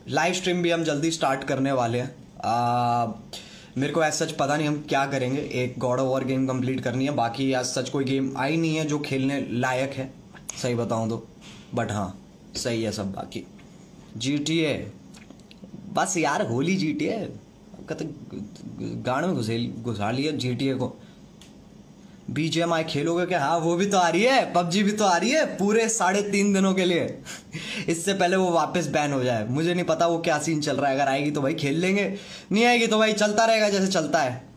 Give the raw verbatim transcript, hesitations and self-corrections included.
Live stream भी हम जल्दी स्टार्ट करने वाले हैं। आ, मेरे को ऐसा सच पता नहीं हम क्या करेंगे। एक God of War game complete करनी है, बाकी आज सच कोई गेम आई नहीं है जो खेलने लायक है, सही बताऊं तो। बट हाँ सही है सब। बाकी जी टी ए बस यार, होली जी टी ए कहते गाड़ में घुसे घुसा लिया जी टी ए को। बी जी एम आई खेलोगे क्या? हाँ वो भी तो आ रही है, पबजी भी तो आ रही है पूरे साढ़े तीन दिनों के लिए। इससे पहले वो वापस बैन हो जाए। मुझे नहीं पता वो क्या सीन चल रहा है। अगर आएगी तो भाई खेल लेंगे, नहीं आएगी तो भाई चलता रहेगा जैसे चलता है।